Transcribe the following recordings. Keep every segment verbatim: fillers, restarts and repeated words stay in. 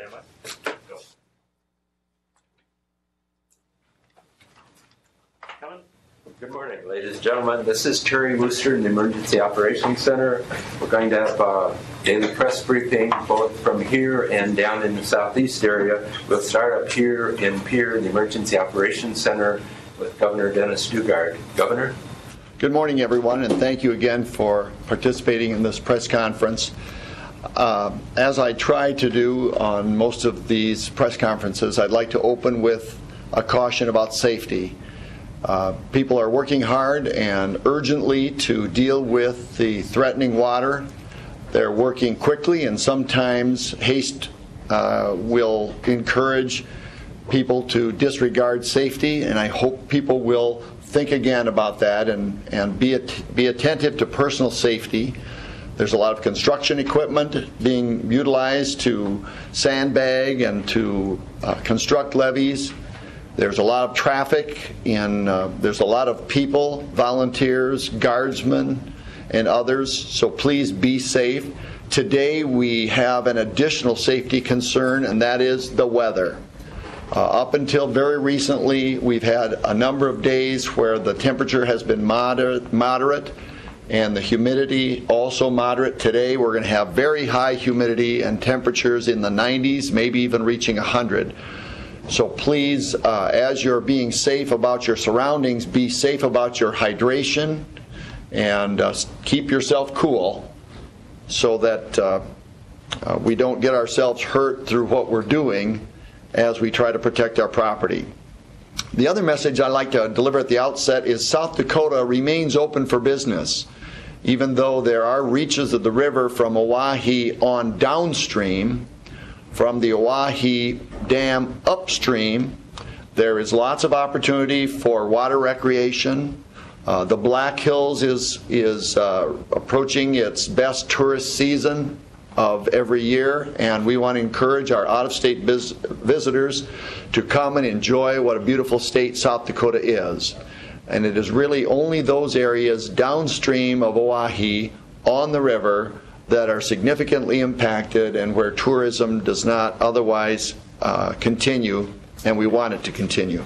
Stand by. Go. Coming. Good morning, ladies and gentlemen. This is Terry Wooster in the Emergency Operations Center. We're going to have a daily press briefing both from here and down in the southeast area. We'll start up here in Pierre in the Emergency Operations Center with Governor Dennis Daugaard. Governor? Good morning, everyone, and thank you again for participating in this press conference. Uh, as I try to do on most of these press conferences, I'd like to open with a caution about safety. Uh, people are working hard and urgently to deal with the threatening water. They're working quickly, and sometimes haste uh, will encourage people to disregard safety, and I hope people will think again about that and, and be, at, be attentive to personal safety. There's a lot of construction equipment being utilized to sandbag and to uh, construct levees. There's a lot of traffic, and uh, there's a lot of people, volunteers, guardsmen, and others, so please be safe. Today we have an additional safety concern, and that is the weather. Uh, up until very recently, we've had a number of days where the temperature has been moderate, moderate and the humidity also moderate. Today we're going to have very high humidity and temperatures in the nineties, maybe even reaching one hundred. So please, uh, as you're being safe about your surroundings, be safe about your hydration and uh, keep yourself cool so that uh, uh, we don't get ourselves hurt through what we're doing as we try to protect our property. The other message I'd like to deliver at the outset is South Dakota remains open for business. Even though there are reaches of the river from Oahe on downstream, from the Oahe Dam upstream, there is lots of opportunity for water recreation. Uh, the Black Hills is, is uh, approaching its best tourist season of every year, and we want to encourage our out-of-state vis visitors to come and enjoy what a beautiful state South Dakota is. And it is really only those areas downstream of Oahe on the river that are significantly impacted and where tourism does not otherwise uh, continue, and we want it to continue.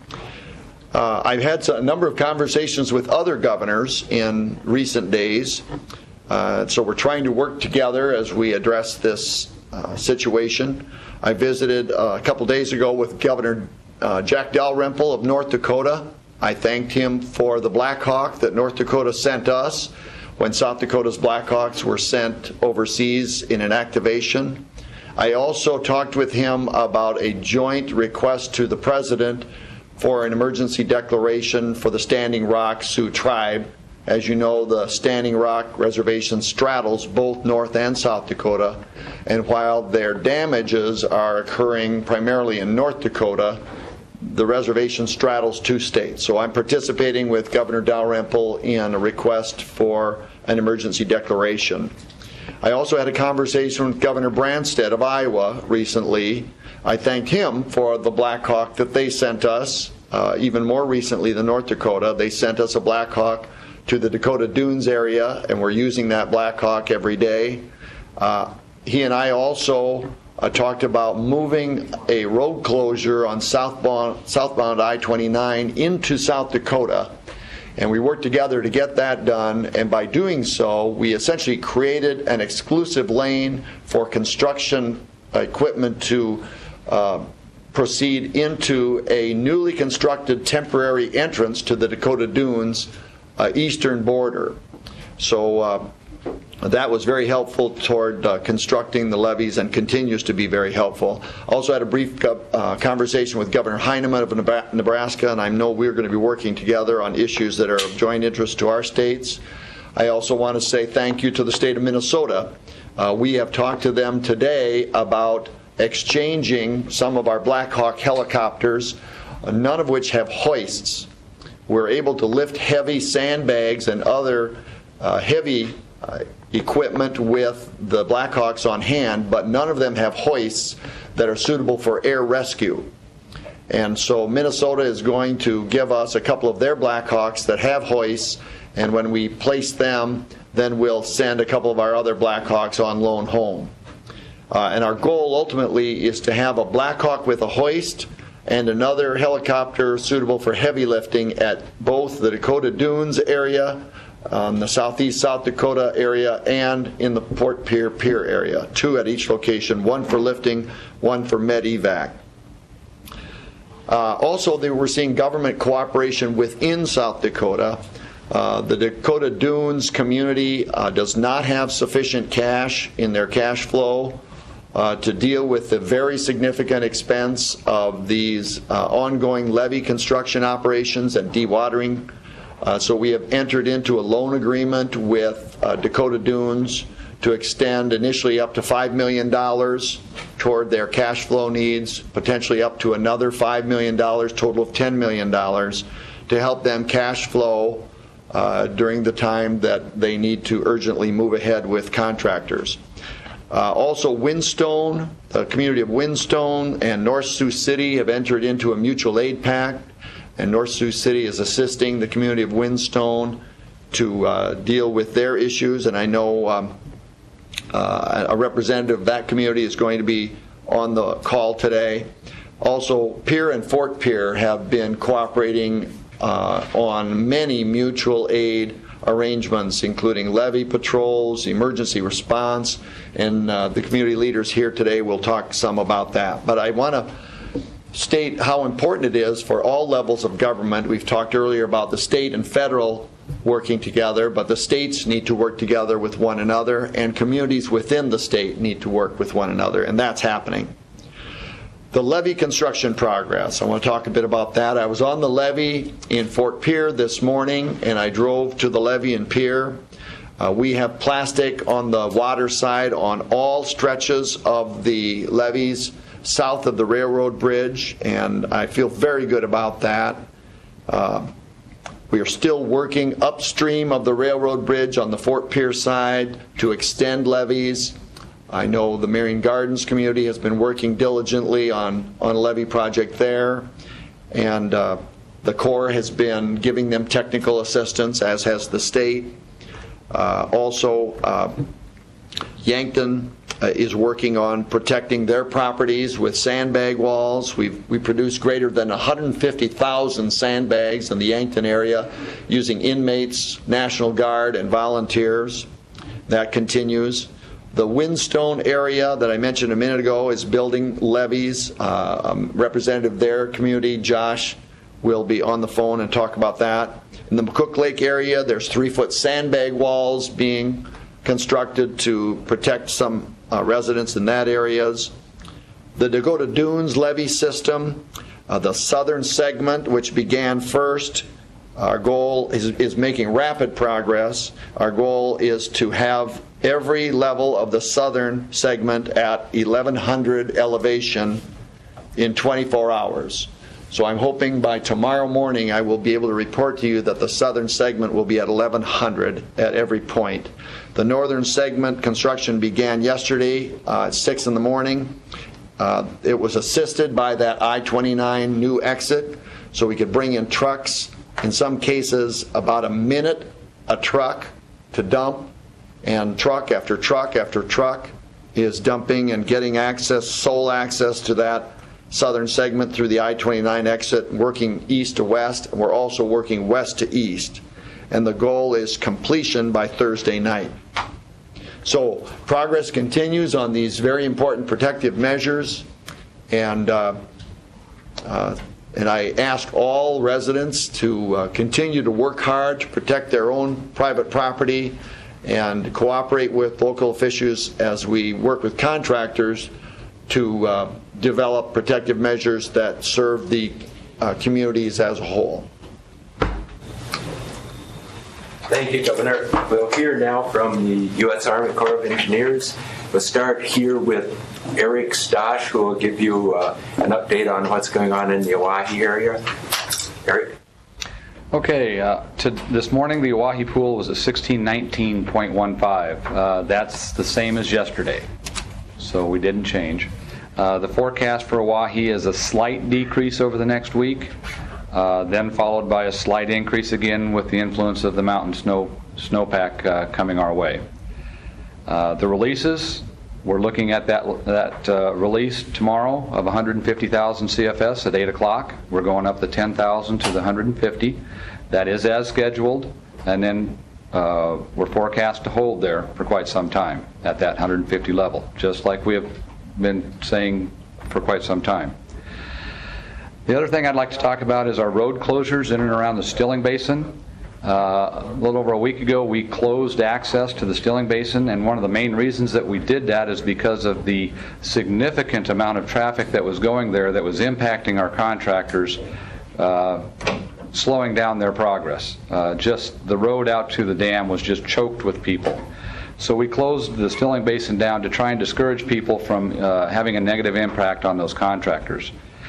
Uh, I've had a number of conversations with other governors in recent days. Uh, so we're trying to work together as we address this uh, situation. I visited uh, a couple days ago with Governor uh, Jack Dalrymple of North Dakota. I thanked him for the Black Hawk that North Dakota sent us when South Dakota's Black Hawks were sent overseas in an activation. I also talked with him about a joint request to the President for an emergency declaration for the Standing Rock Sioux Tribe. As you know, the Standing Rock Reservation straddles both North and South Dakota, and while their damages are occurring primarily in North Dakota, the reservation straddles two states. So I'm participating with Governor Dalrymple in a request for an emergency declaration. I also had a conversation with Governor Branstad of Iowa recently. I thanked him for the Black Hawk that they sent us. Uh, even more recently than North Dakota, they sent us a Black Hawk to the Dakota Dunes area, and we're using that Black Hawk every day. Uh, he and I also uh, talked about moving a road closure on southbound, southbound I twenty-nine into South Dakota, and we worked together to get that done, and by doing so, we essentially created an exclusive lane for construction equipment to uh, proceed into a newly constructed temporary entrance to the Dakota Dunes Uh, eastern border. So uh, that was very helpful toward uh, constructing the levees and continues to be very helpful. Also had a brief uh, conversation with Governor Heineman of Nebraska, and I know we're going to be working together on issues that are of joint interest to our states. I also want to say thank you to the state of Minnesota. Uh, we have talked to them today about exchanging some of our Black Hawk helicopters, uh, none of which have hoists. We're able to lift heavy sandbags and other uh, heavy uh, equipment with the Black Hawks on hand, but none of them have hoists that are suitable for air rescue. And so Minnesota is going to give us a couple of their Black Hawks that have hoists, and when we place them, then we'll send a couple of our other Black Hawks on loan home. Uh, and our goal ultimately is to have a Black Hawk with a hoist and another helicopter suitable for heavy lifting at both the Dakota Dunes area, um, the southeast South Dakota area, and in the Fort Pierre Pier area. Two at each location, one for lifting, one for med evac. Uh, also, they were seeing government cooperation within South Dakota. Uh, the Dakota Dunes community uh, does not have sufficient cash in their cash flow uh, to deal with the very significant expense of these uh, ongoing levee construction operations and dewatering. Uh, so we have entered into a loan agreement with uh, Dakota Dunes to extend initially up to five million dollars toward their cash flow needs, potentially up to another five million dollars, total of ten million dollars, to help them cash flow uh, during the time that they need to urgently move ahead with contractors. Uh, also, Windstone, the community of Windstone and North Sioux City have entered into a mutual aid pact, and North Sioux City is assisting the community of Windstone to uh, deal with their issues, and I know um, uh, a representative of that community is going to be on the call today. Also, Pierre and Fort Pierre have been cooperating uh, on many mutual aid arrangements, including levee patrols, emergency response, and uh, the community leaders here today will talk some about that. But I want to state how important it is for all levels of government. We've talked earlier about the state and federal working together, but the states need to work together with one another, and communities within the state need to work with one another, and that's happening. The levee construction progress. I want to talk a bit about that. I was on the levee in Fort Pierre this morning, and I drove to the levee in Pierre. Uh, we have plastic on the water side on all stretches of the levees south of the railroad bridge, and I feel very good about that. Uh, we are still working upstream of the railroad bridge on the Fort Pierre side to extend levees. I know the Marion Gardens community has been working diligently on, on a levee project there, and uh, the Corps has been giving them technical assistance, as has the state. Uh, also, uh, Yankton uh, is working on protecting their properties with sandbag walls. We've we produced greater than one hundred fifty thousand sandbags in the Yankton area using inmates, National Guard, and volunteers. That continues. The Windstone area that I mentioned a minute ago is building levees. Uh, um, representative there, community, Josh, will be on the phone and talk about that. In the McCook Lake area, there's three-foot sandbag walls being constructed to protect some uh, residents in that areas. The Dakota Dunes levee system, uh, the southern segment, which began first, our goal is, is making rapid progress. Our goal is to have every level of the southern segment at eleven hundred elevation in twenty-four hours. So I'm hoping by tomorrow morning I will be able to report to you that the southern segment will be at eleven hundred at every point. The northern segment construction began yesterday uh, at six in the morning. Uh, it was assisted by that I twenty-nine new exit, so we could bring in trucks, in some cases about a minute a truck to dump, and truck after truck after truck is dumping and getting access, sole access to that southern segment through the I twenty-nine exit, working east to west. We're also working west to east, and the goal is completion by Thursday night. So progress continues on these very important protective measures, and uh, uh, and I ask all residents to uh, continue to work hard to protect their own private property and cooperate with local officials as we work with contractors to uh, develop protective measures that serve the uh, communities as a whole. Thank you, Governor. We'll hear now from the U S Army Corps of Engineers. We'll start here with Eric Stosh, who will give you uh, an update on what's going on in the Oahe area. Eric? Okay, uh, to this morning the Oahe pool was at sixteen nineteen point one five. Uh, that's the same as yesterday, so we didn't change. Uh, the forecast for Oahe is a slight decrease over the next week, uh, then followed by a slight increase again with the influence of the mountain snow snowpack uh, coming our way. Uh, the releases we're looking at that, that uh, release tomorrow of one hundred fifty thousand C F S at eight o'clock. We're going up the ten thousand to the one hundred fifty. That is as scheduled, and then uh, we're forecast to hold there for quite some time at that one hundred fifty level, just like we have been saying for quite some time. The other thing I'd like to talk about is our road closures in and around the Stilling Basin. Uh, a little over a week ago, we closed access to the Stilling Basin, and one of the main reasons that we did that is because of the significant amount of traffic that was going there that was impacting our contractors, uh, slowing down their progress. Uh, just the road out to the dam was just choked with people. So we closed the Stilling Basin down to try and discourage people from uh, having a negative impact on those contractors.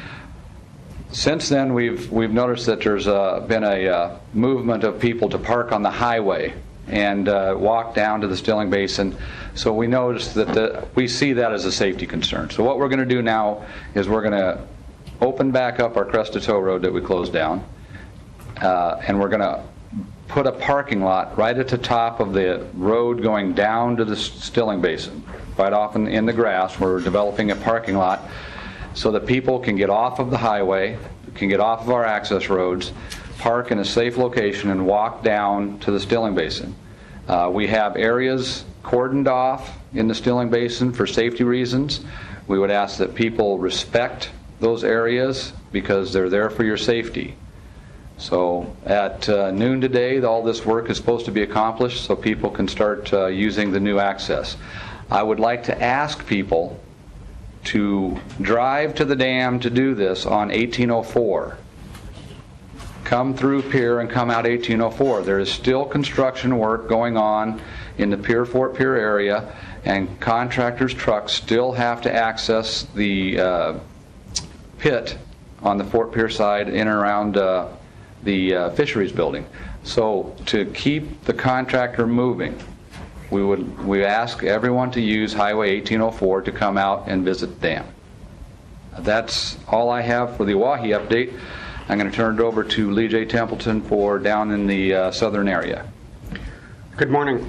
Since then, we've we've noticed that there's uh, been a uh, movement of people to park on the highway and uh, walk down to the Stilling Basin. So we noticed that the, we see that as a safety concern. So what we're going to do now is we're going to open back up our Crest to Toe Road that we closed down, uh, and we're going to put a parking lot right at the top of the road going down to the Stilling Basin. Right off in, in the grass, we're developing a parking lot so that people can get off of the highway, can get off of our access roads, park in a safe location, and walk down to the Stilling Basin. Uh, we have areas cordoned off in the Stilling Basin for safety reasons. We would ask that people respect those areas because they're there for your safety. So at uh, noon today, all this work is supposed to be accomplished so people can start uh, using the new access. I would like to ask people to drive to the dam to do this on eighteen oh four. Come through Pierre and come out eighteen oh four. There is still construction work going on in the Pierre Fort Pierre area, and contractors' trucks still have to access the uh, pit on the Fort Pierre side in and around uh, the uh, fisheries building. So to keep the contractor moving, we would we ask everyone to use Highway eighteen oh four to come out and visit the dam. That's all I have for the Oahe update. I'm going to turn it over to Lee J. Templeton for down in the uh, southern area. Good morning.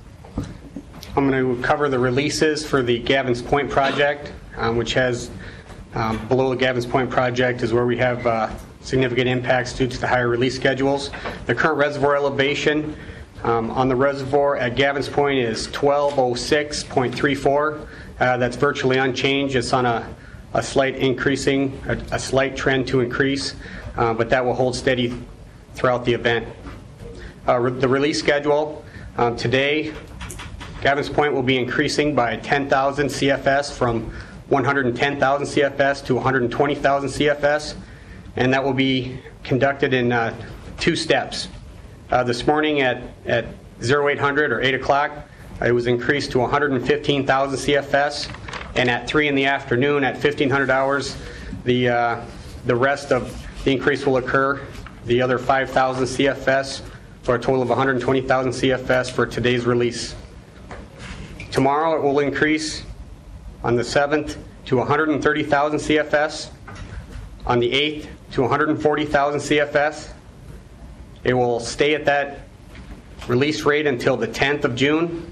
I'm going to cover the releases for the Gavin's Point project, um, which has um, below the Gavin's Point project is where we have uh, significant impacts due to the higher release schedules. The current reservoir elevation um, on the reservoir at Gavin's Point is twelve oh six point three four. Uh, that's virtually unchanged. It's on a, a slight increasing, a, a slight trend to increase, uh, but that will hold steady throughout the event. Uh, re- the release schedule um, today, Gavin's Point will be increasing by ten thousand C F S from one hundred ten thousand C F S to one hundred twenty thousand C F S, and that will be conducted in uh, two steps. Uh, this morning at, at oh eight hundred or eight o'clock, it was increased to one hundred fifteen thousand C F S, and at three in the afternoon at fifteen hundred hours, the, uh, the rest of the increase will occur, the other five thousand C F S, for a total of one hundred twenty thousand C F S for today's release. Tomorrow it will increase on the seventh to one hundred thirty thousand C F S, on the eighth to one hundred forty thousand C F S. It will stay at that release rate until the tenth of June,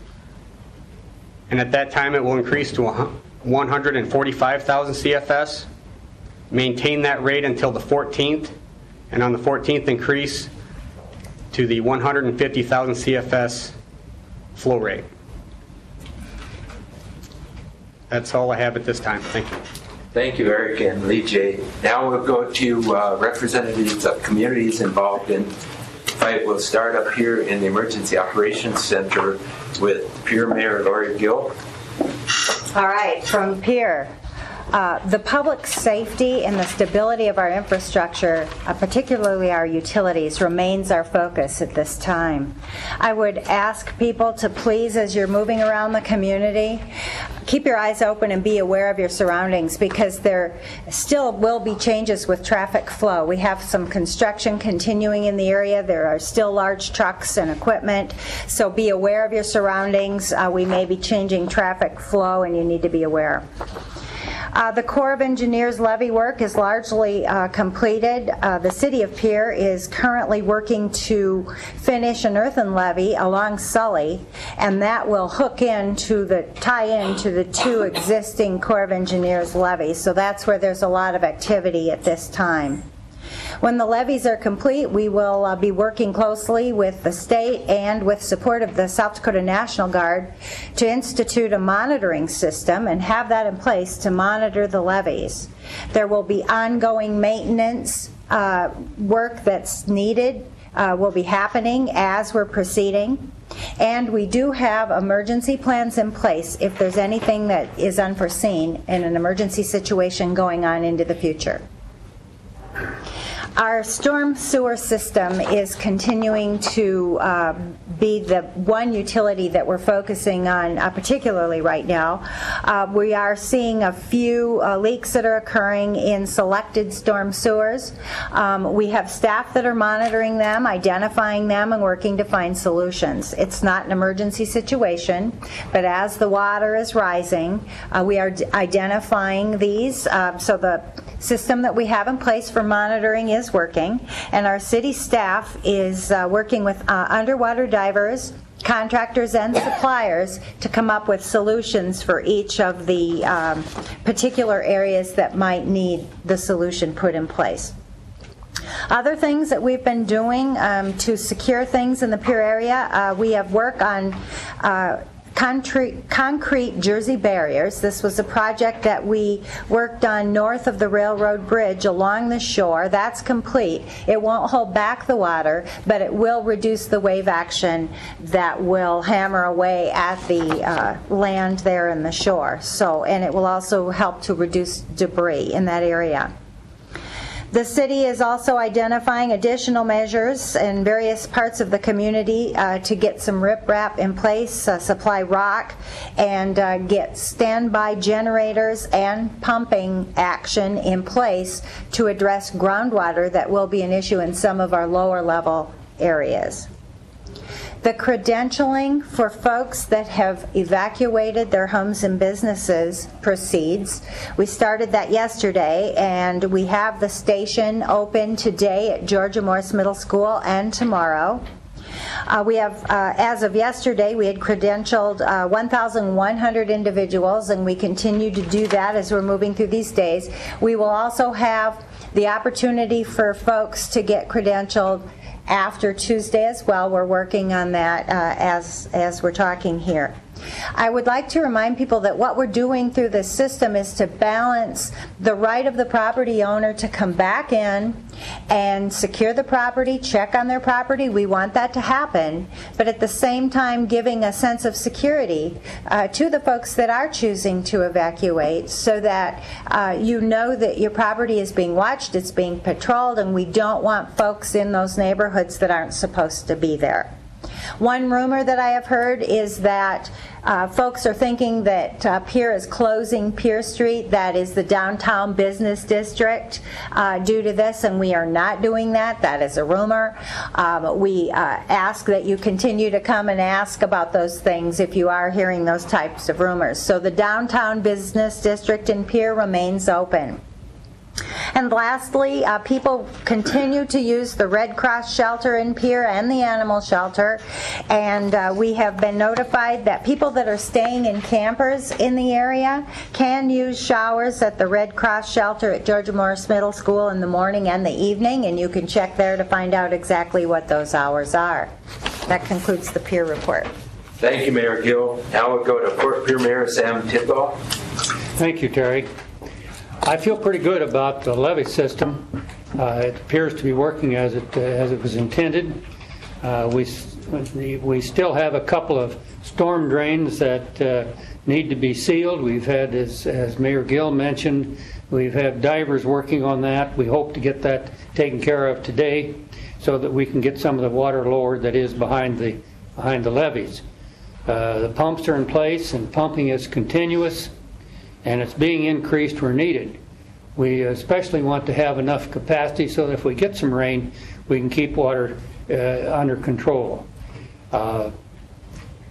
and at that time it will increase to one hundred forty-five thousand C F S, maintain that rate until the fourteenth, and on the fourteenth increase to the one hundred fifty thousand C F S flow rate. That's all I have at this time. Thank you. Thank you, Eric and Lee J. Now we'll go to uh, representatives of communities involved in the fight. We'll start up here in the Emergency Operations Center with Pierre Mayor Lori Gill. All right, from Pierre. Uh, the public safety and the stability of our infrastructure, uh, particularly our utilities, remains our focus at this time. I would ask people to please, as you're moving around the community, keep your eyes open and be aware of your surroundings, because there still will be changes with traffic flow. We have some construction continuing in the area. There are still large trucks and equipment, so be aware of your surroundings. Uh, we may be changing traffic flow, and you need to be aware. Uh, The Corps of Engineers levee work is largely uh, completed. Uh, The City of Pierre is currently working to finish an earthen levee along Sully, and that will hook into the, tie into the two existing Corps of Engineers levees. So that's where there's a lot of activity at this time. When the levees are complete, we will uh, be working closely with the state and with support of the South Dakota National Guard to institute a monitoring system and have that in place to monitor the levees. There will be ongoing maintenance uh, work that's needed, uh, will be happening as we're proceeding. And we do have emergency plans in place if there's anything that is unforeseen in an emergency situation going on into the future. Our storm sewer system is continuing to uh, be the one utility that we're focusing on uh, particularly right now. Uh, we are seeing a few uh, leaks that are occurring in selected storm sewers. Um, we have staff that are monitoring them, identifying them, and working to find solutions. It's not an emergency situation, but as the water is rising, uh, we are d- identifying these. Uh, so the system that we have in place for monitoring is working, and our city staff is uh, working with uh, underwater divers, contractors, and suppliers to come up with solutions for each of the um, particular areas that might need the solution put in place. Other things that we've been doing um, to secure things in the Pierre area, uh, we have work on uh, Concrete, concrete Jersey barriers. This was a project that we worked on north of the railroad bridge along the shore. That's complete. It won't hold back the water, but it will reduce the wave action that will hammer away at the uh, land there in the shore. So, and it will also help to reduce debris in that area. The city is also identifying additional measures in various parts of the community uh, to get some riprap in place, uh, supply rock, and uh, get standby generators and pumping action in place to address groundwater that will be an issue in some of our lower level areas. The credentialing for folks that have evacuated their homes and businesses proceeds. We started that yesterday, and we have the station open today at Georgia Morse Middle School and tomorrow. Uh, we have, uh, as of yesterday, we had credentialed uh, one thousand one hundred individuals, and we continue to do that as we're moving through these days. We will also have the opportunity for folks to get credentialed after Tuesday as well. We're working on that uh, as as we're talking here. I would like to remind people that what we're doing through this system is to balance the right of the property owner to come back in and secure the property, check on their property. We want that to happen, but at the same time giving a sense of security uh, to the folks that are choosing to evacuate, so that uh, you know that your property is being watched, it's being patrolled, and we don't want folks in those neighborhoods that aren't supposed to be there. One rumor that I have heard is that uh, folks are thinking that uh, Pierre is closing Pierre Street, that is the downtown business district, uh, due to this, and we are not doing that. That is a rumor. Um, we uh, ask that you continue to come and ask about those things if you are hearing those types of rumors. So the downtown business district in Pierre remains open. And lastly, uh, people continue to use the Red Cross shelter in Pierre and the animal shelter, and uh, we have been notified that people that are staying in campers in the area can use showers at the Red Cross shelter at Georgia Morse Middle School in the morning and the evening, and you can check there to find out exactly what those hours are. That concludes the Pierre report. Thank you, Mayor Gill. Now we'll go to Fort Pierre Mayor Sam Tidball. Thank you, Terry. I feel pretty good about the levee system. Uh, it appears to be working as it uh, as it was intended. Uh, we we still have a couple of storm drains that uh, need to be sealed. We've had, as, as Mayor Gill mentioned, we've had divers working on that. We hope to get that taken care of today, so that we can get some of the water lowered that is behind the behind the levees. Uh, the pumps are in place, and pumping is continuous, and it's being increased where needed. We especially want to have enough capacity so that if we get some rain, we can keep water uh, under control. Uh,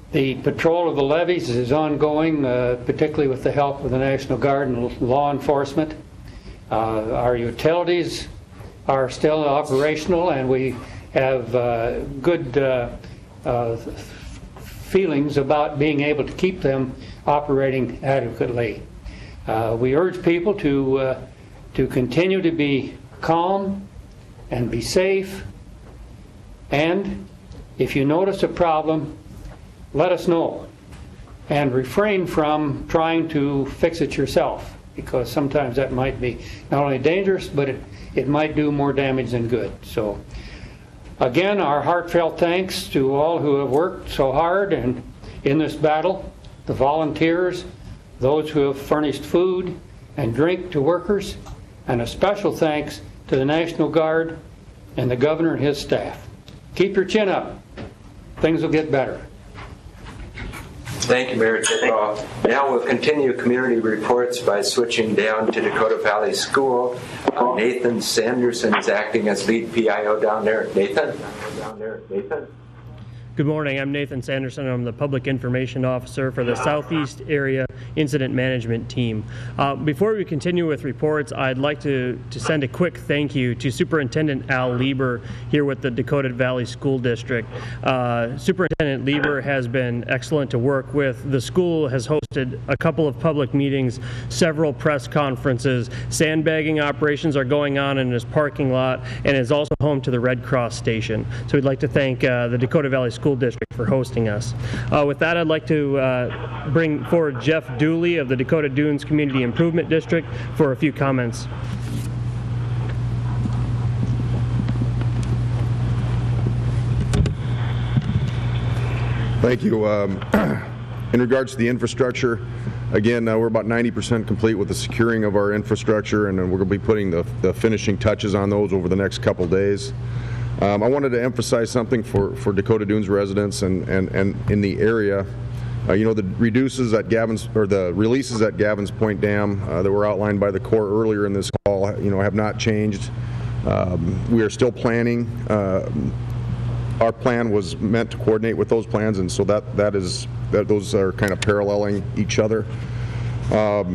The patrol of the levees is ongoing, uh, particularly with the help of the National Guard and law enforcement. Uh, our utilities are still operational, and we have uh, good uh, uh, feelings about being able to keep them operating adequately. Uh, we urge people to uh, to continue to be calm and be safe, and if you notice a problem, let us know, and refrain from trying to fix it yourself, because sometimes that might be not only dangerous, but it, it might do more damage than good. So again, our heartfelt thanks to all who have worked so hard and in this battle, the volunteers, those who have furnished food and drink to workers, and a special thanks to the National Guard and the governor and his staff. Keep your chin up. Things will get better. Thank you, Mayor Tidwell. Now we'll continue community reports by switching down to Dakota Valley School. Uh, Nathan Sanderson is acting as lead P I O down there. Nathan? Down there. Nathan? Good morning. I'm Nathan Sanderson. I'm the Public Information Officer for the Southeast Area Incident Management Team. Uh, before we continue with reports, I'd like to, to send a quick thank you to Superintendent Al Lieber here with the Dakota Valley School District. Uh, Superintendent Lieber has been excellent to work with. The school has hosted a couple of public meetings, several press conferences. Sandbagging operations are going on in his parking lot, and is also home to the Red Cross station. So we'd like to thank uh, the Dakota Valley School District for hosting us. Uh, with that, I'd like to uh, bring forward Jeff Dooley of the Dakota Dunes Community Improvement District for a few comments. Thank you. Um, in regards to the infrastructure, again, uh, we're about ninety percent complete with the securing of our infrastructure, and then we're going to be putting the, the finishing touches on those over the next couple days. Um, I wanted to emphasize something for, for Dakota Dunes residents and, and, and in the area. Uh, you know, the reduces at Gavin's, or the releases at Gavin's Point Dam uh, that were outlined by the Corps earlier in this call, you know, have not changed. Um, we are still planning. Uh, our plan was meant to coordinate with those plans, and so that that is that those are kind of paralleling each other. Um,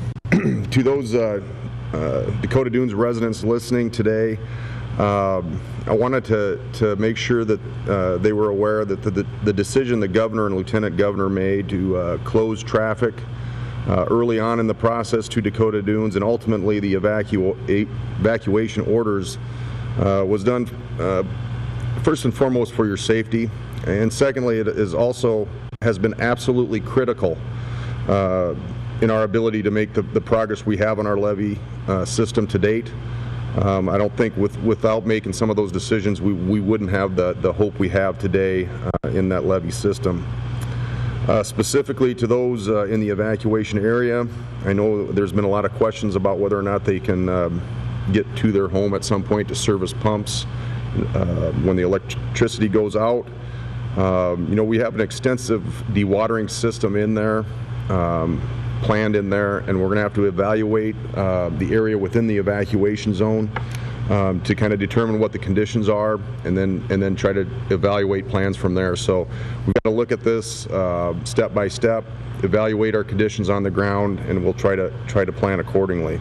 to those uh, uh, Dakota Dunes residents listening today, Um, I wanted to, to make sure that uh, they were aware that the, the, the decision the governor and lieutenant governor made to uh, close traffic uh, early on in the process to Dakota Dunes, and ultimately the evacu evacuation orders uh, was done uh, first and foremost for your safety, and secondly it is also has been absolutely critical uh, in our ability to make the, the progress we have on our levee uh, system to date. Um, I don't think with, without making some of those decisions, we, we wouldn't have the, the hope we have today uh, in that levee system. Uh, specifically to those uh, in the evacuation area, I know there's been a lot of questions about whether or not they can um, get to their home at some point to service pumps uh, when the electricity goes out. Um, you know, we have an extensive dewatering system in there. Um, planned in there, and we're going to have to evaluate uh, the area within the evacuation zone um, to kind of determine what the conditions are, and then and then try to evaluate plans from there. So we've got to look at this uh, step by step, evaluate our conditions on the ground, and we'll try to try to plan accordingly.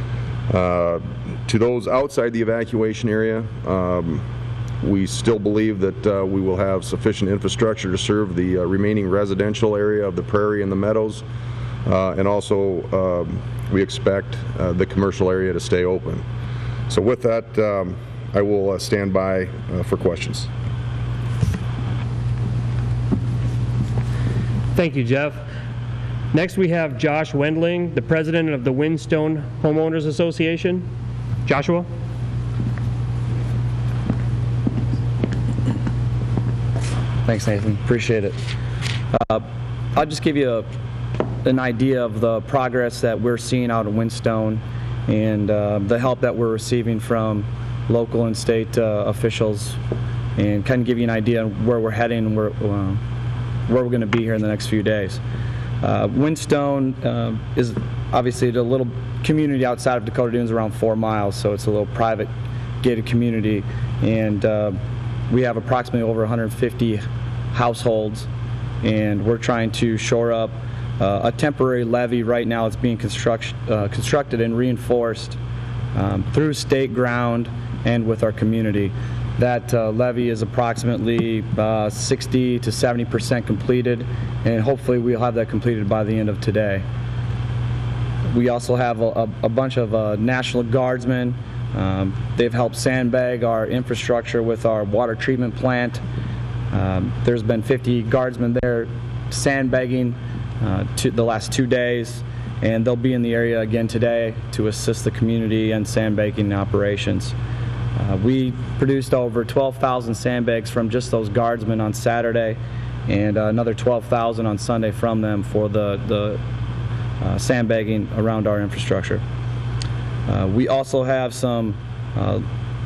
Uh, to those outside the evacuation area, um, we still believe that uh, we will have sufficient infrastructure to serve the uh, remaining residential area of the Prairie and the Meadows. Uh, and also, um, we expect uh, the commercial area to stay open. So with that, um, I will uh, stand by uh, for questions. Thank you, Jeff. Next, we have Josh Wendling, the president of the Windstone Homeowners Association. Joshua? Thanks, Nathan. Appreciate it. Uh, I'll just give you a an idea of the progress that we're seeing out in Windstone, and uh, the help that we're receiving from local and state uh, officials, and kind of give you an idea of where we're heading and where, uh, where we're going to be here in the next few days. Uh, Windstone uh, is obviously a little community outside of Dakota Dunes, around four miles, so it's a little private gated community, and uh, we have approximately over one hundred fifty households and we're trying to shore up uh, a temporary levee right now. It's being construct, uh, constructed and reinforced um, through state ground and with our community. That uh, levee is approximately uh, sixty to seventy percent completed, and hopefully we'll have that completed by the end of today. We also have a, a, a bunch of uh, National Guardsmen. Um, they've helped sandbag our infrastructure with our water treatment plant. Um, there's been fifty guardsmen there sandbagging uh, to the last two days, and they'll be in the area again today to assist the community in sandbagging operations. Uh, we produced over twelve thousand sandbags from just those guardsmen on Saturday, and uh, another twelve thousand on Sunday from them for the, the uh, sandbagging around our infrastructure. Uh, we also have some uh,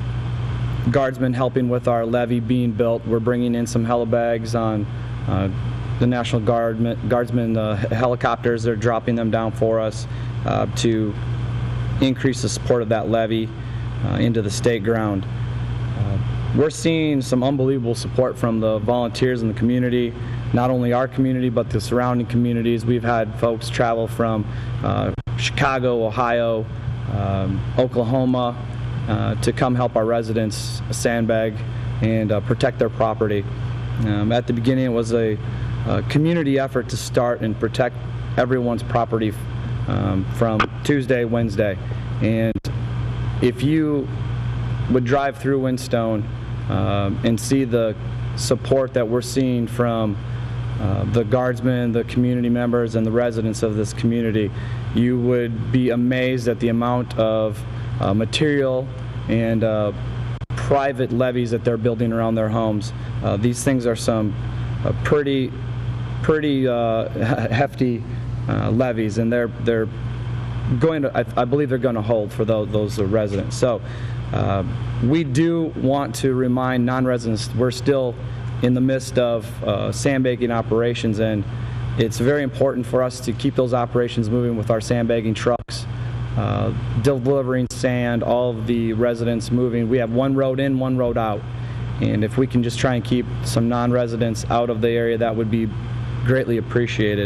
guardsmen helping with our levee being built. We're bringing in some helibags on uh, the National Guard, Guardsmen uh, helicopters. They're dropping them down for us uh, to increase the support of that levee uh, into the state ground. Uh, we're seeing some unbelievable support from the volunteers in the community, not only our community but the surrounding communities. We've had folks travel from uh, Chicago, Ohio, Um, Oklahoma uh, to come help our residents sandbag and uh, protect their property. Um, at the beginning, it was a, a community effort to start and protect everyone's property um, from Tuesday, Wednesday. And if you would drive through Whinstone um, and see the support that we're seeing from Uh, the guardsmen, the community members, and the residents of this community, you would be amazed at the amount of uh, material and uh, private levees that they're building around their homes. Uh, these things are some uh, pretty, pretty uh, hefty uh, levees, and they're they're going to. I, I believe they're going to hold for those, those residents. So uh, we do want to remind non-residents we're still in the midst of uh, sandbagging operations, and it's very important for us to keep those operations moving with our sandbagging trucks, uh, delivering sand, all of the residents moving. We have one road in, one road out, and if we can just try and keep some non-residents out of the area, that would be greatly appreciated.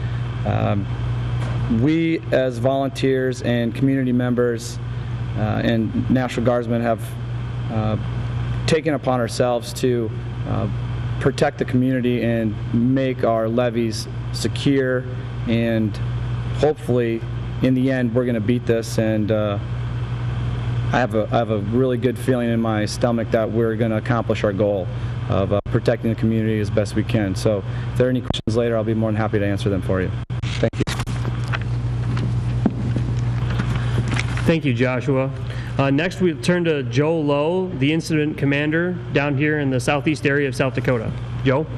Um, we as volunteers and community members uh, and National Guardsmen have uh, taken upon ourselves to uh, protect the community and make our levees secure, and hopefully in the end we're going to beat this, and uh, I have a I have a really good feeling in my stomach that we're going to accomplish our goal of uh, protecting the community as best we can. So if there are any questions later, I'll be more than happy to answer them for you. Thank you. Thank you, Joshua. Uh, next, we turn to Joe Lowe, the incident commander down here in the southeast area of South Dakota. Joe?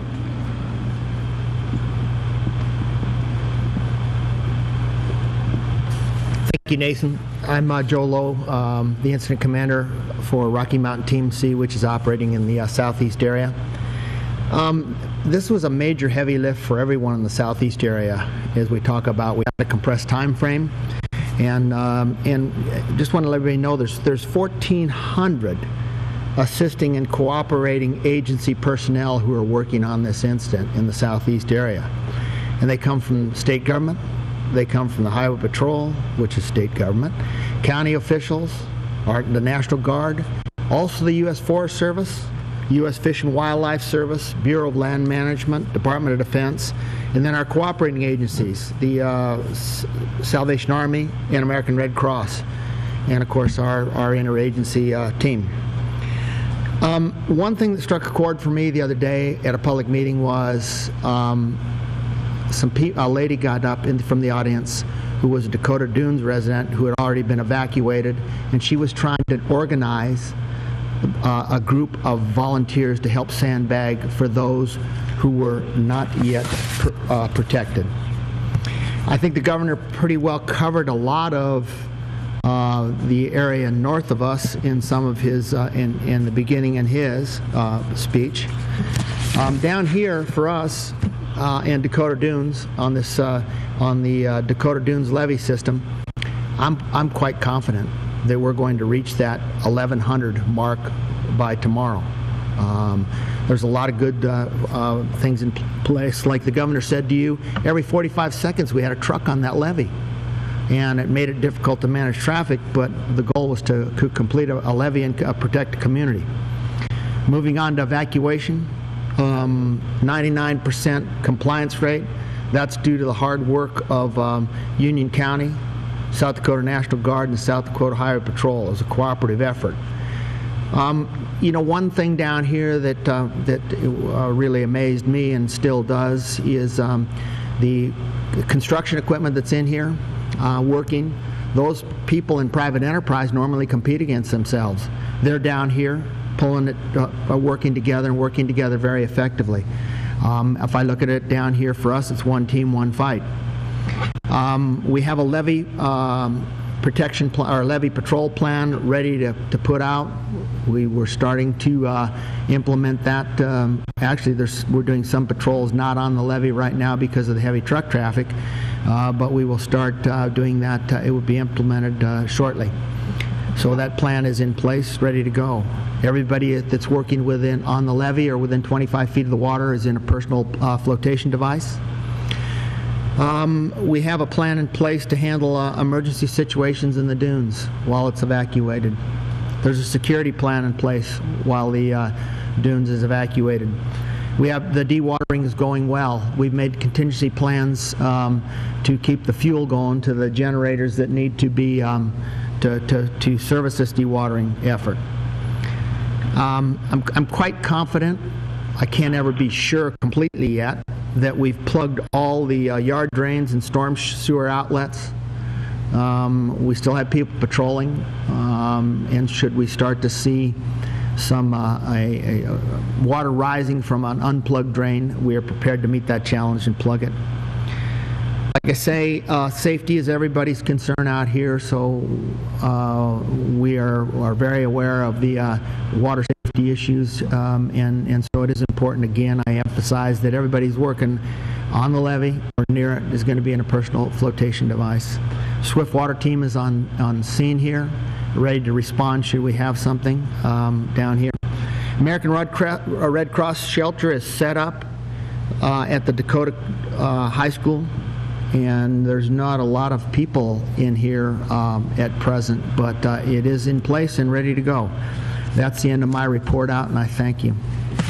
Thank you, Nathan. I'm uh, Joe Lowe, um, the incident commander for Rocky Mountain Team C, which is operating in the uh, southeast area. Um, this was a major heavy lift for everyone in the southeast area. As we talk about, we have a compressed time frame. And um, and just want to let everybody know there's there's fourteen hundred assisting and cooperating agency personnel who are working on this incident in the southeast area, and they come from state government, they come from the Highway Patrol, which is state government, county officials, our, the National Guard, also the U S Forest Service, U S Fish and Wildlife Service, Bureau of Land Management, Department of Defense, and then our cooperating agencies, the uh, S Salvation Army and American Red Cross, and of course our, our interagency uh, team. Um, one thing that struck a chord for me the other day at a public meeting was um, some pe a lady got up in, from the audience who was a Dakota Dunes resident who had already been evacuated, and she was trying to organize Uh, a group of volunteers to help sandbag for those who were not yet pr uh, protected. I think the governor pretty well covered a lot of uh, the area north of us in some of his, uh, in, in the beginning in his uh, speech. Um, down here for us uh, in Dakota Dunes on this, uh, on the uh, Dakota Dunes levee system, I'm, I'm quite confident that we're going to reach that eleven hundred mark by tomorrow. Um, There's a lot of good uh, uh, things in place. Like the governor said to you, every forty-five seconds we had a truck on that levee. And it made it difficult to manage traffic, but the goal was to co- complete a, a levee and uh, protect the community. Moving on to evacuation, um, ninety-nine percent compliance rate. That's due to the hard work of um, Union County, South Dakota National Guard, and South Dakota Highway Patrol as a cooperative effort. Um, you know, one thing down here that uh, that uh, really amazed me and still does is um, the construction equipment that's in here uh, working. Those people in private enterprise normally compete against themselves. They're down here pulling it, uh, working together and working together very effectively. Um, if I look at it down here, for us, it's one team, one fight. Um, we have a levee um, protection pl- or levee patrol plan ready to, to put out. We were starting to uh, implement that. Um, actually, there's, we're doing some patrols not on the levee right now because of the heavy truck traffic, uh, but we will start uh, doing that. Uh, it will be implemented uh, shortly. So that plan is in place, ready to go. Everybody that's working within on the levee or within twenty-five feet of the water is in a personal uh, flotation device. Um, we have a plan in place to handle uh, emergency situations in the dunes while it's evacuated. There's a security plan in place while the uh, dunes is evacuated. We have the dewatering is going well. We've made contingency plans um, to keep the fuel going to the generators that need to be um, to, to, to service this dewatering effort. Um, I'm, I'm quite confident, I can't ever be sure completely yet, that we've plugged all the uh, yard drains and storm sewer outlets. Um, we still have people patrolling, um, and should we start to see some uh, a, a, a water rising from an unplugged drain, we are prepared to meet that challenge and plug it. Like I say, uh, safety is everybody's concern out here, so uh, we are, are very aware of the uh, water safety issues, um, and, and so it is important, again, I emphasize that everybody's working on the levee or near it is going to be in a personal flotation device. Swift Water Team is on, on scene here, ready to respond should we have something um, down here. American Red, Cre- Red Cross Shelter is set up uh, at the Dakota uh, High School, and there's not a lot of people in here um, at present, but uh, it is in place and ready to go. That's the end of my report out, and I thank you.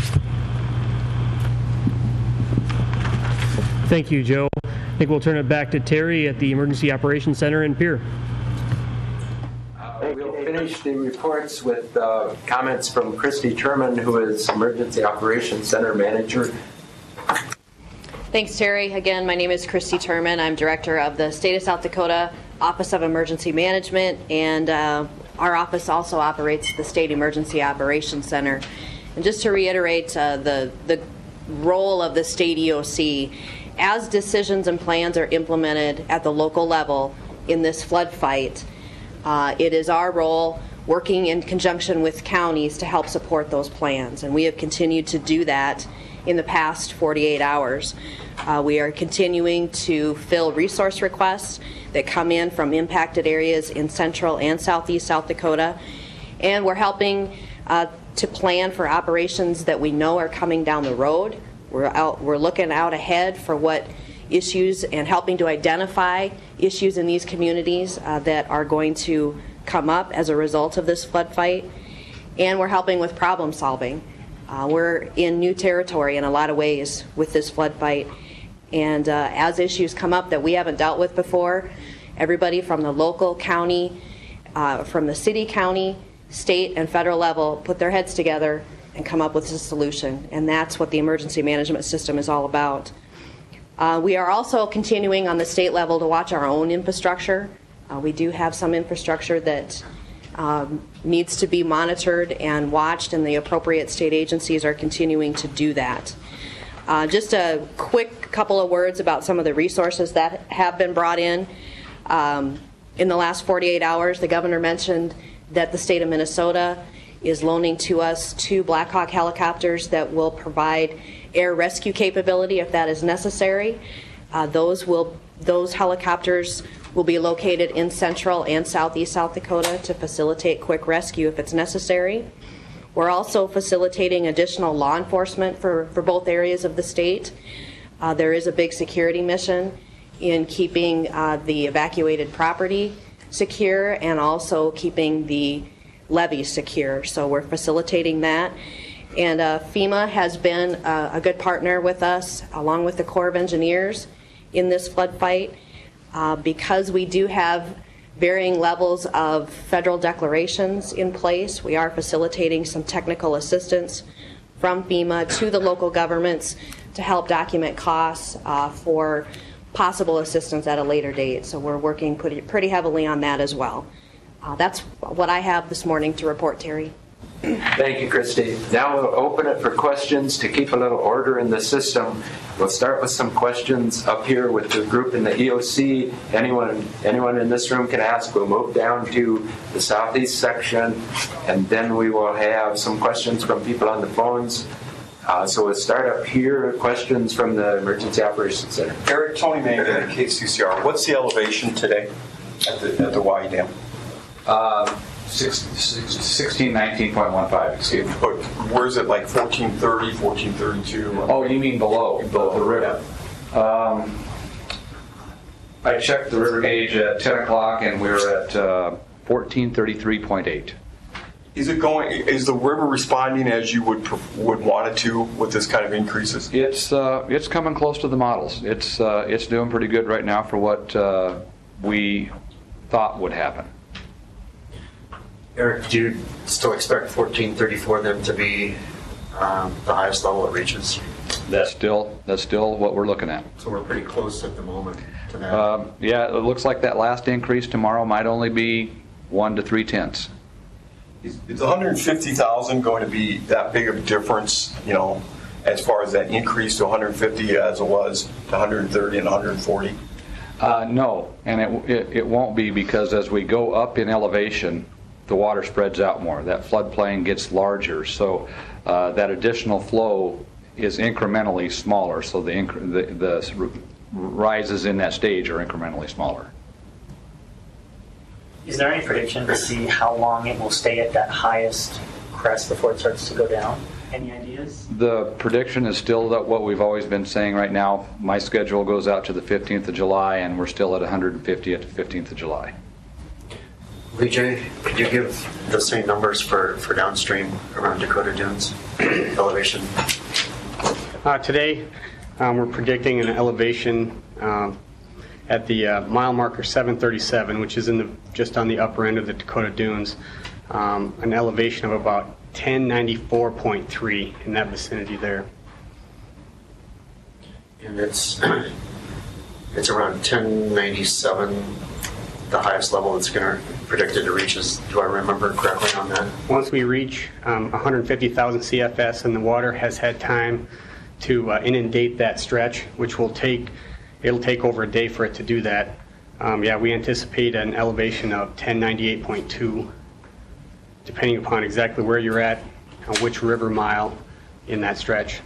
Thank you, Joe. I think we'll turn it back to Terry at the Emergency Operations Center in Pierre. Uh, we'll finish the reports with uh, comments from Christy Turman, who is Emergency Operations Center Manager. Thanks, Terry. Again, my name is Christy Turman. I'm Director of the State of South Dakota Office of Emergency Management, and uh, our office also operates the State Emergency Operations Center. And just to reiterate uh, the, the role of the State E O C, as decisions and plans are implemented at the local level in this flood fight, uh, it is our role working in conjunction with counties to help support those plans. And we have continued to do that in the past forty-eight hours. Uh, we are continuing to fill resource requests that come in from impacted areas in central and southeast South Dakota. And we're helping uh, to plan for operations that we know are coming down the road. We're out, we're looking out ahead for what issues and helping to identify issues in these communities uh, that are going to come up as a result of this flood fight. And we're helping with problem solving. Uh, we're in new territory in a lot of ways with this flood fight. And uh, as issues come up that we haven't dealt with before, everybody from the local, county, uh, from the city, county, state, and federal level put their heads together and come up with a solution. And that's what the emergency management system is all about. Uh, we are also continuing on the state level to watch our own infrastructure. Uh, we do have some infrastructure that um, needs to be monitored and watched, and the appropriate state agencies are continuing to do that. Uh, just a quick couple of words about some of the resources that have been brought in. Um, in the last forty-eight hours, the governor mentioned that the state of Minnesota is loaning to us two Black Hawk helicopters that will provide air rescue capability if that is necessary. Uh, those will those helicopters will be located in central and southeast South Dakota to facilitate quick rescue if it's necessary. We're also facilitating additional law enforcement for, for both areas of the state. Uh, there is a big security mission in keeping uh, the evacuated property secure and also keeping the levees secure. So we're facilitating that. And uh, FEMA has been uh, a good partner with us, along with the Corps of Engineers, in this flood fight. Uh, because we do have varying levels of federal declarations in place, we are facilitating some technical assistance from FEMA to the local governments to help document costs uh, for possible assistance at a later date. So we're working pretty, pretty heavily on that as well. Uh, that's what I have this morning to report, Terry. Thank you, Christy. Now we'll open it for questions to keep a little order in the system. We'll start with some questions up here with the group in the E O C. Anyone, anyone in this room can ask. We'll move down to the southeast section, and then we will have some questions from people on the phones. Uh, so we'll start up here. Questions from the Emergency Operations Center. Eric, Tony Mangan at K C C R. What's the elevation today at the at the Y Dam? Uh, sixteen nineteen point one five, excuse me. But where's it, like fourteen thirty, fourteen thirty-two? Oh, you mean below, below the river. Um, I checked the river gauge at ten o'clock and we were at uh, fourteen thirty-three point eight. Is it going, is the river responding as you would would want it to with this kind of increases? It's uh, it's coming close to the models. It's uh, it's doing pretty good right now for what uh, we thought would happen. Eric, do you still expect fourteen thirty-four then to be um, the highest level it reaches? That's still that's still what we're looking at. So we're pretty close at the moment to that. Um, yeah, it looks like that last increase tomorrow might only be one to three tenths. Is, is one hundred fifty thousand going to be that big of a difference, you know, as far as that increase to one hundred fifty as it was to one hundred thirty and one hundred forty? Uh, no, and it, it it won't be, because as we go up in elevation, the water spreads out more. That floodplain gets larger, so uh, that additional flow is incrementally smaller. So the, inc the the rises in that stage are incrementally smaller. Is there any prediction to see how long it will stay at that highest crest before it starts to go down? Any ideas? The prediction is still that what we've always been saying right now. My schedule goes out to the fifteenth of July, and we're still at one hundred fifty at the fifteenth of July. Lee J, could you give the same numbers for, for downstream around Dakota Dunes elevation? Uh, today, um, we're predicting an elevation um, at the uh, mile marker seven thirty-seven, which is in the just on the upper end of the Dakota Dunes, um, an elevation of about ten ninety-four point three in that vicinity there. And it's it's around ten ninety-seven, the highest level it's going to predicted to reach. Is, do I remember correctly on that? Once we reach um, one hundred fifty thousand C F S and the water has had time to uh, inundate that stretch, which will take, it'll take over a day for it to do that. Um, yeah, we anticipate an elevation of ten ninety-eight point two, depending upon exactly where you're at, on which river mile in that stretch.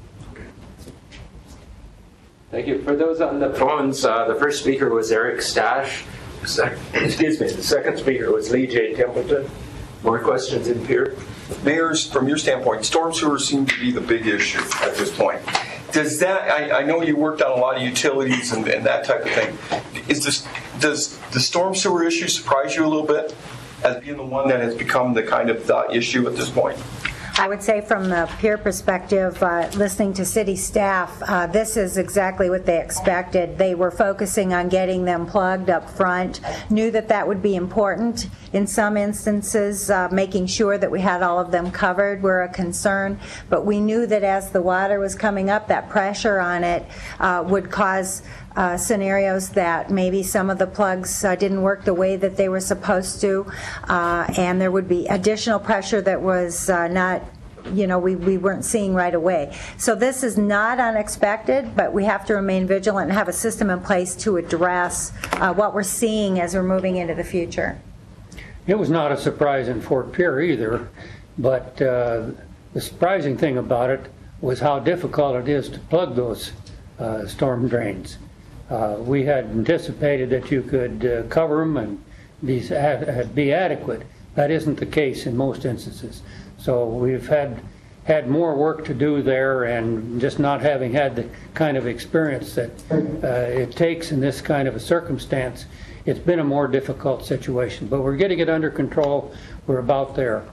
Thank you. For those on the phones, uh, the first speaker was Eric Stash. Sec excuse me. The second speaker was Lee J. Templeton. More questions in here? Mayors, from your standpoint, storm sewers seem to be the big issue at this point. Does that, I, I know you worked on a lot of utilities and, and that type of thing. Is this, does the storm sewer issue surprise you a little bit as being the one that has become the kind of the issue at this point? I would say from the peer perspective, uh, listening to city staff, uh, this is exactly what they expected. They were focusing on getting them plugged up front, knew that that would be important. In some instances, uh, making sure that we had all of them covered were a concern, but we knew that as the water was coming up, that pressure on it uh, would cause Uh, scenarios that maybe some of the plugs uh, didn't work the way that they were supposed to, uh, and there would be additional pressure that was uh, not, you know, we, we weren't seeing right away. So this is not unexpected, but we have to remain vigilant and have a system in place to address uh, what we're seeing as we're moving into the future. It was not a surprise in Fort Pierre either, but uh, the surprising thing about it was how difficult it is to plug those uh, storm drains. Uh, we had anticipated that you could uh, cover them and be, uh, be adequate, That isn't the case in most instances. So we've had had more work to do there, and just not having had the kind of experience that uh, it takes in this kind of a circumstance, it's been a more difficult situation. But we're getting it under control. We're about there.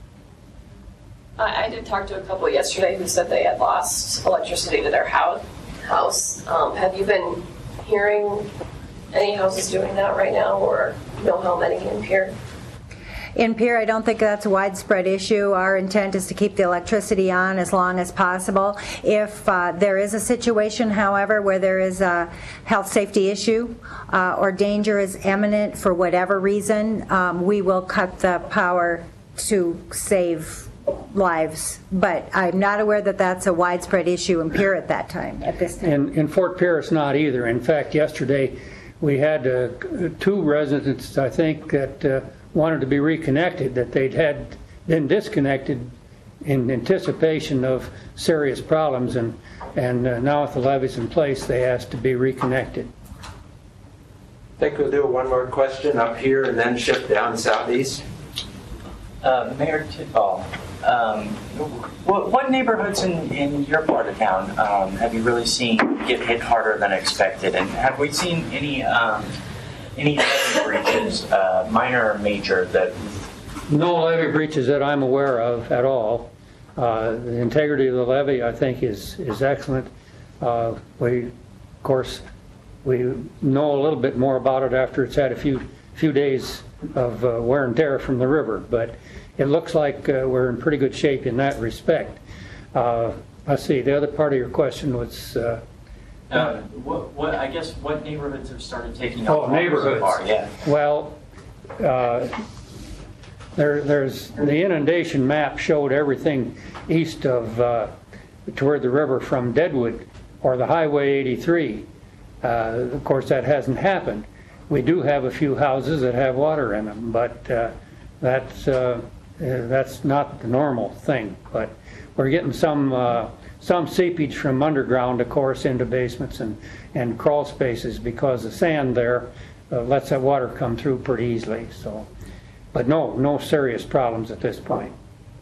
I, I did talk to a couple yesterday who said they had lost electricity to their house. house. Um, have you been hearing any houses doing that right now, or know how many in Pierre? In Pierre, I don't think that's a widespread issue. Our intent is to keep the electricity on as long as possible. If uh, there is a situation, however, where there is a health safety issue uh, or danger is imminent for whatever reason, um, we will cut the power to save lives. But I'm not aware that that's a widespread issue in Pierre at that time, at this time. In, in Fort Pierre, it's not either. In fact, yesterday we had uh, two residents, I think, that uh, wanted to be reconnected, that they'd had been disconnected in anticipation of serious problems, and and uh, now with the levees in place, they asked to be reconnected. I think we'll do one more question up here and then shift down southeast. Uh, Mayor Tidball, um, what, what neighborhoods in, in your part of town um, have you really seen get hit harder than expected? And have we seen any um, any levee breaches, uh, minor or major, that? No levee breaches that I'm aware of at all. Uh, the integrity of the levee, I think, is is excellent. Uh, we, of course, we know a little bit more about it after it's had a few few days of uh, wear and tear from the river, but it looks like uh, we're in pretty good shape in that respect. Uh, let's see, the other part of your question was... Uh, uh, what, what, I guess what neighborhoods have started taking oh, up neighborhoods. so far? Yeah. Well, uh, there, there's the inundation map showed everything east of uh, toward the river from Deadwood or the Highway eighty-three. Uh, of course, that hasn't happened. We do have a few houses that have water in them, but uh, that's uh, that's not the normal thing. But we're getting some uh, some seepage from underground, of course, into basements and and crawl spaces because the sand there uh, lets that water come through pretty easily. So, but no, no serious problems at this point.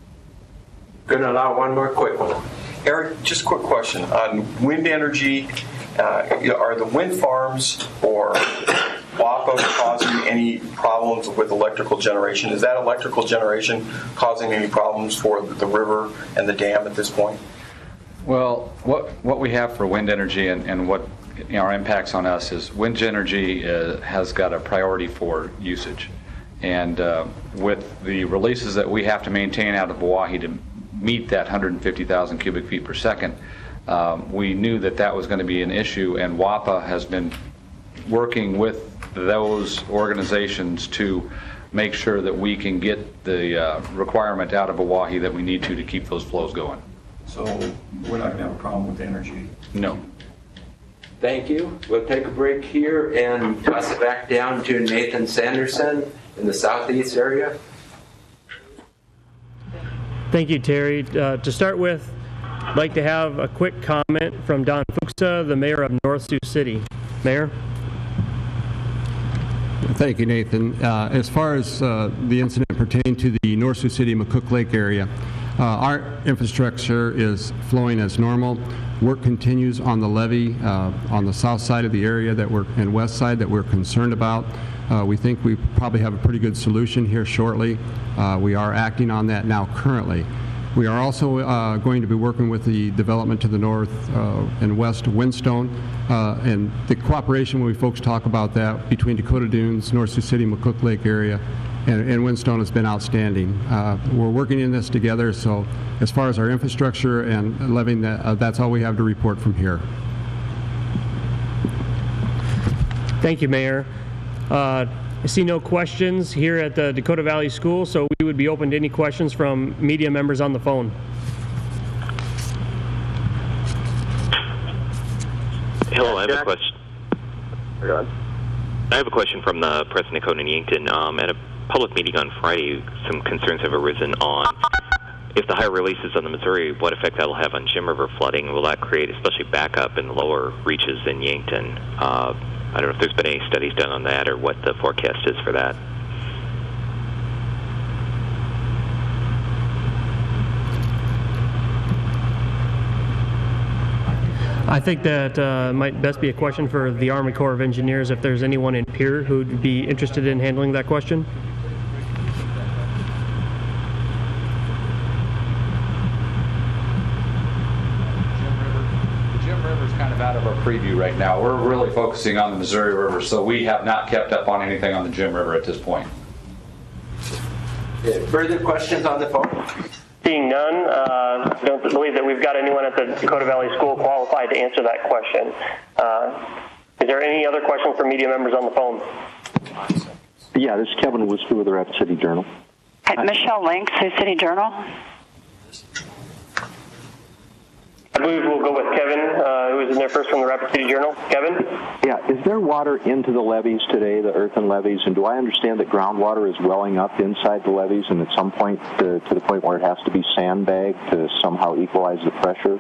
Going to allow one more quick one. Eric, just a quick question on wind energy. Uh, are the wind farms or W A P A causing any problems with electrical generation? Is that electrical generation causing any problems for the river and the dam at this point? Well, what what we have for wind energy and, and what you know, our impacts on us is wind energy uh, has got a priority for usage. And uh, with the releases that we have to maintain out of Oahe to meet that one hundred fifty thousand cubic feet per second, um, we knew that that was going to be an issue, and W A P A has been working with those organizations to make sure that we can get the uh, requirement out of Oahe that we need to to keep those flows going. So we're not going to have a problem with energy? No. Thank you. We'll take a break here and toss it back down to Nathan Sanderson in the southeast area. Thank you, Terry. Uh, to start with, I'd like to have a quick comment from Don Fuchsa, the mayor of North Sioux City. Mayor? Thank you, Nathan. Uh, as far as uh, the incident pertaining to the North Sioux City McCook Lake area, uh, our infrastructure is flowing as normal. Work continues on the levee uh, on the south side of the area that we're and west side that we're concerned about. Uh, we think we probably have a pretty good solution here shortly. Uh, we are acting on that now currently. We are also uh, going to be working with the development to the north uh, and west of Windstone, uh, and the cooperation when we folks talk about that between Dakota Dunes, North Sioux City, McCook Lake area, and, and Windstone has been outstanding. Uh, we're working in this together, so as far as our infrastructure and levying, that, uh, that's all we have to report from here. Thank you, Mayor. Uh, I see no questions here at the Dakota Valley School, so we would be open to any questions from media members on the phone. Hello, I have a question. I have a question from the Press in Dakota and Yankton. Um, at a public meeting on Friday, some concerns have arisen on if the higher releases on the Missouri, what effect that will have on Jim River flooding. Will that create especially backup in lower reaches in Yankton? Uh, I don't know if there's been any studies done on that or what the forecast is for that. I think that uh, might best be a question for the Army Corps of Engineers, if there's anyone in Pierre who'd be interested in handling that question. The Jim River's kind of out of our preview right now. We're really focusing on the Missouri River, so we have not kept up on anything on the Jim River at this point. Further questions on the phone? Seeing none, uh, I don't believe that we've got anyone at the Dakota Valley School qualified to answer that question. Uh, is there any other questions from media members on the phone? Yeah, this is Kevin Wooster with the Rapid City Journal. Hi, Michelle Link, Sioux City Journal. I believe we'll go with Kevin, uh, who was in there first from the Rapid City Journal. Kevin? Yeah, is there water into the levees today, the earthen levees? And do I understand that groundwater is welling up inside the levees and at some point to, to the point where it has to be sandbagged to somehow equalize the pressure?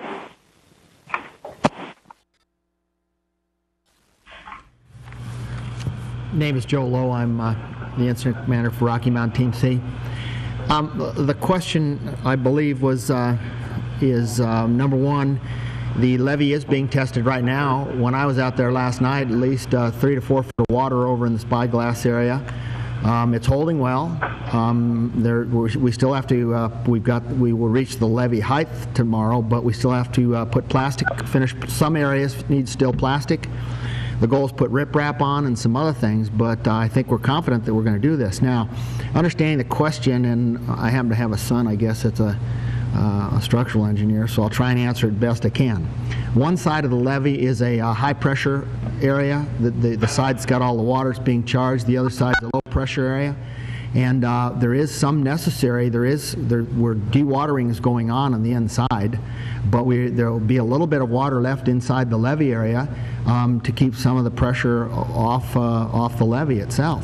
Name is Joe Lowe. I'm uh, the incident commander for Rocky Mountain Team C. Um, the question, I believe, was uh, is uh, number one, the levee is being tested right now. When I was out there last night, at least uh, three to four foot of water over in the spyglass area. Um, it's holding well. Um, there, we still have to. Uh, we've got. We will reach the levee height tomorrow, but we still have to uh, put plastic. Finish some areas need still plastic. The goal is put riprap on and some other things, but uh, I think we're confident that we're going to do this. Now, understanding the question, and I happen to have a son, I guess it's a, uh, a structural engineer, so I'll try and answer it best I can. One side of the levee is a uh, high pressure area. The, the, the side that's got all the water is being charged. The other side is a low pressure area. And uh, there is some necessary, there is, there, where dewatering is going on on the inside, but we, there will be a little bit of water left inside the levee area um, to keep some of the pressure off, uh, off the levee itself.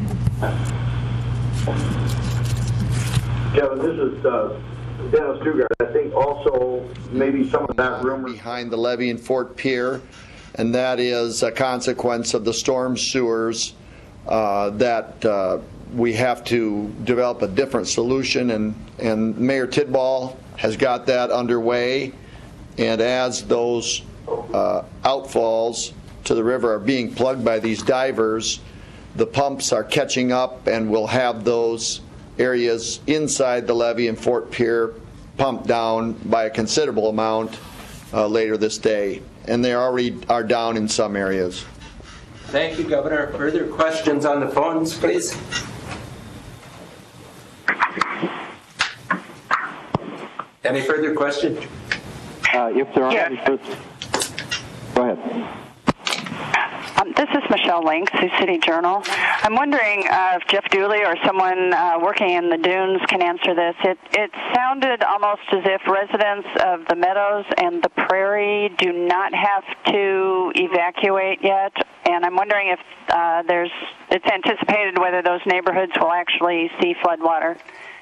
Kevin, this is uh, Dennis Dugard. I think also maybe some of that room behind the levee in Fort Pierre, and that is a consequence of the storm sewers uh, that uh, we have to develop a different solution, and, and Mayor Tidball has got that underway. And as those uh, outfalls to the river are being plugged by these divers, the pumps are catching up, and we'll have those areas inside the levee in Fort Pierre pumped down by a considerable amount uh, later this day. And they already are down in some areas. Thank you, Governor. Further questions on the phones, please? Any further questions? Uh, if there are Yes. any further, go ahead. Um, this is Michelle Link, Sioux City Journal. I'm wondering uh, if Jeff Dooley or someone uh, working in the dunes can answer this. It, it sounded almost as if residents of the Meadows and the Prairie do not have to evacuate yet, and I'm wondering if uh, there's it's anticipated whether those neighborhoods will actually see floodwater.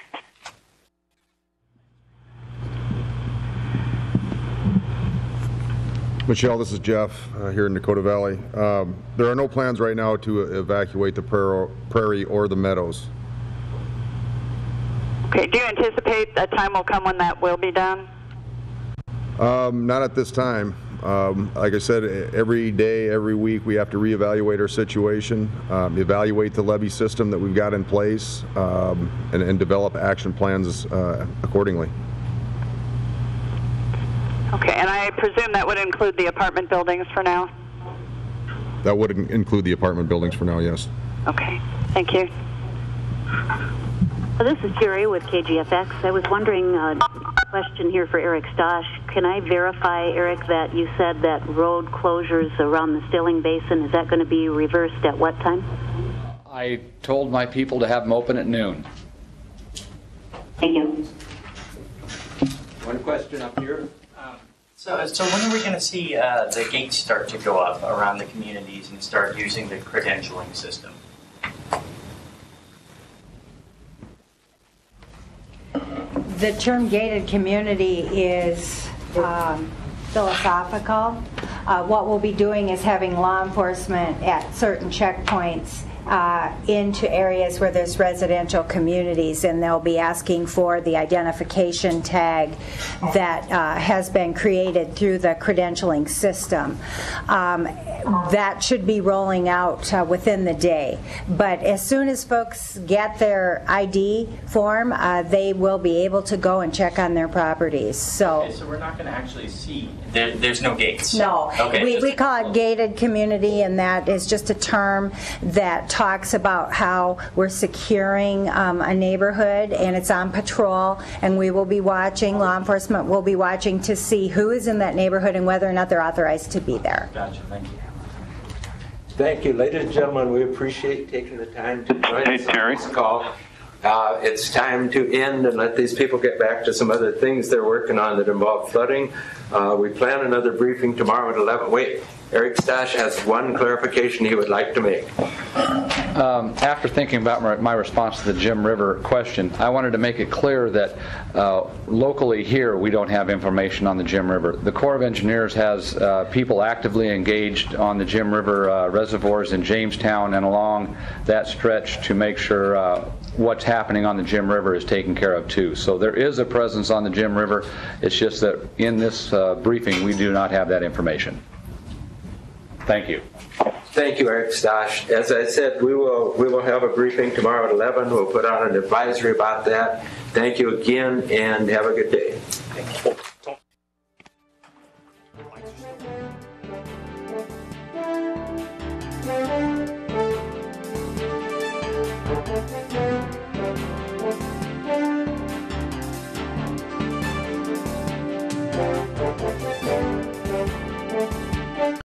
Michelle, this is Jeff uh, here in Dakota Valley. Um, there are no plans right now to evacuate the prairie or the meadows. Okay, do you anticipate a time will come when that will be done? Um, not at this time. Um, like I said, every day, every week, we have to reevaluate our situation, um, evaluate the levee system that we've got in place, um, and, and develop action plans uh, accordingly. Okay, and I presume that would include the apartment buildings for now? That would in- include the apartment buildings for now, yes. Okay, thank you. This is Jerry with K G F X. I was wondering, a uh, question here for Eric Stosh. Can I verify, Eric, that you said that road closures around the Stilling Basin, is that going to be reversed at what time? I told my people to have them open at noon. Thank you. One question up here. So, so when are we going to see uh, the gates start to go up around the communities and start using the credentialing system? The term gated community is um, philosophical. Uh, what we'll be doing is having law enforcement at certain checkpoints uh, into areas where there's residential communities, and they'll be asking for the identification tag that uh, has been created through the credentialing system. Um, that should be rolling out uh, within the day. But as soon as folks get their I D form, uh, they will be able to go and check on their properties. So, Okay, so we're not going to actually see. There, there's no gates. no, Okay. we, just- we call it gated community, and that is just a term that talks about how we're securing um, a neighborhood, and it's on patrol, and we will be watching, law enforcement will be watching to see who is in that neighborhood and whether or not they're authorized to be there. Gotcha. Thank you. Thank you, ladies and gentlemen. We appreciate taking the time to join us on this call. Uh, it's time to end and let these people get back to some other things they're working on that involve flooding. Uh, we plan another briefing tomorrow at eleven. Wait, Eric Stash has one clarification he would like to make. Um, after thinking about my, my response to the Jim River question, I wanted to make it clear that uh, locally here we don't have information on the Jim River. The Corps of Engineers has uh, people actively engaged on the Jim River uh, reservoirs in Jamestown and along that stretch to make sure uh, what's happening on the Jim River is taken care of too. So there is a presence on the Jim River. It's just that in this uh, briefing we do not have that information. Thank you. Thank you, Eric Stash. As I said, we will we will have a briefing tomorrow at eleven. We'll put out an advisory about that. Thank you again, and have a good day. Thank you.